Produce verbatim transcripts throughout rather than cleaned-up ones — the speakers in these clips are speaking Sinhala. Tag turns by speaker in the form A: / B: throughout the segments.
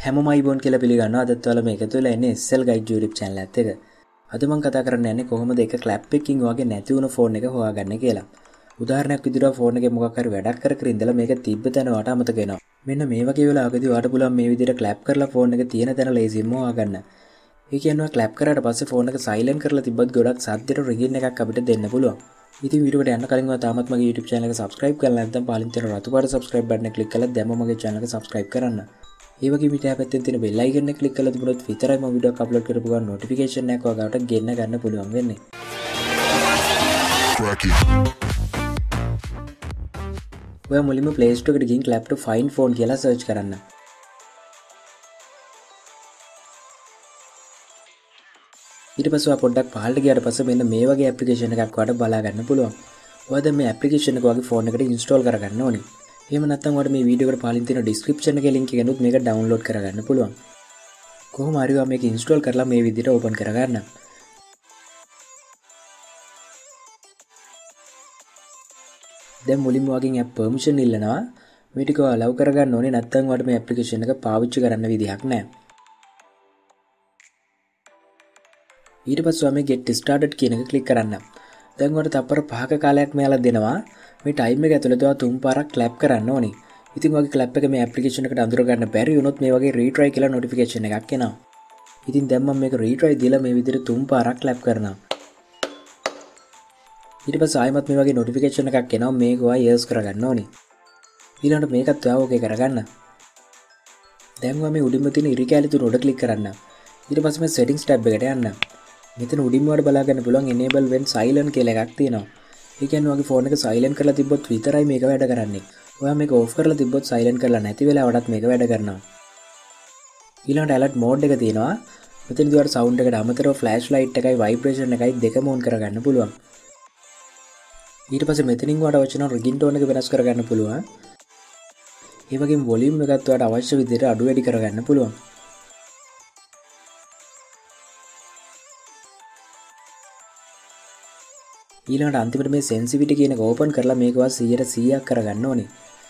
A: හැමෝම අයිබෝන් කියලා පිළිගන්නවා. අදත් ඔයාලා මේක තුල එන්නේ S L Guide YouTube channel එකත් එක. අද මම කතා කරන්න යන්නේ කොහොමද එක clap එකකින් වගේ නැති වුණ ෆෝන් එක හොයාගන්නේ කියලා. උදාහරණයක් විදිහට ෆෝන් එකේ මොකක් හරි වැඩක් කර කර ඉඳලා මේක තිබ්බ තැන වට අමතක වෙනවා. මෙන්න මේ වගේ වෙලාවකදී ඔයාලට පුළුවන් මේ විදිහට clap කරලා ෆෝන් එක තියෙන තැන ලේසියෙන්ම හොයාගන්න. ඒ කියන්නේ clap කරාට පස්සේ ෆෝන් එක silent කරලා තිබ්බත් ගොඩක් සද්දෙට රින්ගින් එකක් අපිට දෙන්න පුළුවන්. ඉතින් වීඩියෝට යන්න කලින් ඔයා තාමත් මගේ YouTube channel එක subscribe කරලා නැත්නම් පහලින් තියෙන රතු පාට subscribe button එක click කරලා දැම්ම මගේ channel එක subscribe කරන්න. ඒ වගේම ඊට පැත්තෙන් තියෙන bell icon එක click කරලා තිබුණොත් විතරයි මම වීඩියෝ upload කරපු ගමන් notification එකක් ඔයාලට ගෙන්න ගන්න පුළුවන් වෙන්නේ. ඔයා මුලින්ම Play Store එකට ගිහින් clap to find phone කියලා search කරන්න. ඊට පස්සේ ඔයා පොඩ්ඩක් පහළට ගියාට පස්සේ මෙන්න මේ වගේ application එකක් ඔයාලට බලා ගන්න පුළුවන්. ඔයා දැන් මේ application එක ඔයාගේ phone එකට install කරගන්න ඕනේ. එහෙම නැත්නම් ඔයාලට මේ වීඩියෝ එකට පහලින් තියෙන description එකේ link එකෙනුත් මේක download කරගන්න පුළුවන්. කොහොම හරි ඔයා මේක install කරලා මේ විදිහට open කරගන්න. දැන් මුලින්ම ඔයාගෙන් app permission ඉල්ලනවා. මේ ටික ඔයා allow කරගන්න ඕනේ නැත්නම් ඔයාලට මේ application එක පාවිච්චි කරන්න විදිහක් නැහැ. ඊට පස්සේ ඔයා මේ get started කියන එක click කරන්න. දැන් ඔයාලට තප්පර පහක කාලයක් මෙයාලා දෙනවා. මේ time එක ඇතුළත ඔයා තුන් පාරක් clap කරන්න ඕනේ. ඉතින් ඔයාගේ clap එක මේ application එකට අඳුර ගන්න බැරි වුණොත් මේ වගේ retry කියලා notification එකක් එනවා. ඉතින් දැන් මම මේක retry දීලා මේ විදිහට තුන් පාරක් clap කරනවා. ඊට පස්සේ ආයෙමත් මේ වගේ notification එකක් එනවා මේක ඔයා yes කරගන්න ඕනේ. ඊළඟට මේකත් ඔයා okay කරගන්න. දැන් ඔයා මේ උඩින්ම තියෙන ඉරි කැලි තුන උඩ click කරන්න. ඊට පස්සේ මේ settings tab එකට යන්න. මෙතන උඩින්ම වල බලා ගන්න පුළුවන් enable when silent කියලා එකක් තියෙනවා. ඒ කියන්නේ ඔයාගේ ෆෝන් එක silent කරලා තිබ්බොත් විතරයි මේක වැඩ කරන්නේ. ඔයා මේක off කරලා තිබ්බොත් silent කරලා නැති වෙලාවටත් මේක වැඩ කරනවා. ඊළඟට alert mode එක තියෙනවා. මෙතනදී ඔයාලට sound එකට අමතරව flashlight එකයි vibration එකයි දෙකම on කරගන්න පුළුවන්. ඊට පස්සේ මෙතනින් ඔයාලට අවශ්‍ය නම් ringtone එක වෙනස් කරගන්න පුළුවන්. ඒ වගේම volume එකත් ඔයාලට අවශ්‍ය විදිහට අඩු වැඩි කරගන්න පුළුවන්. ඊළඟට අන්තිමට මේ sensitivity කියන එක ඕපන් කරලා මේක වා සීයට සීයක් කරගන්න ඕනේ.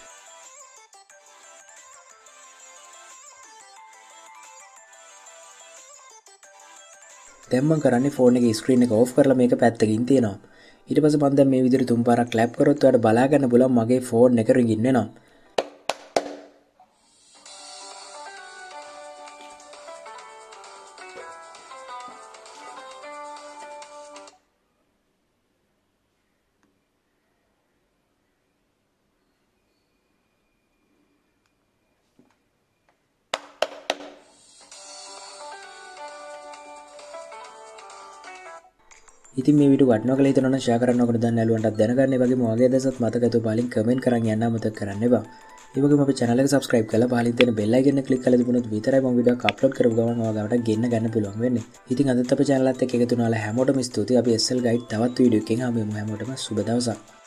A: දැන් මම කරන්නේ ෆෝන් එකේ ස්ක්‍රීන් එක ඕෆ් කරලා මේක පැත්තකින් තියනවා. ඊට පස්සේ මම දැන් මේ විදිහට තුන් පාරක් ක්ලැප් කරොත් ඔයාලට බලා ගන්න පුළුවන් මගේ ෆෝන් එක රින්ගින් වෙනවා. ඉතින් මේ වීඩියෝ වටිනවා කියලා හිතනවා නම් share කරන්න ඕකට දාන්න යාළුවන්ටත් දැනගන්න. ඒ වගේම ඔයාගේ අදහසත් මතකතු පාලින් comment කරන් යන්න අමතක කරන්න එපා. ඒ වගේම අපේ channel එක subscribe කරලා පහලින් තියෙන bell icon එක click කරලා තිබුණොත් විතරයි මම වීඩියෝ එක upload කරපු ගමන් ඔයාලට ගෙන්න ගන්න පුළුවන් වෙන්නේ. ඉතින් අදත් අපේ channel එකත් එක්ක එකතු වෙනාලා හැමෝටම ස්තුතියි. අපි S L Guide තවත් වීඩියෝ එකකින් හමු වෙමු. හැමෝටම සුබ දවසක්.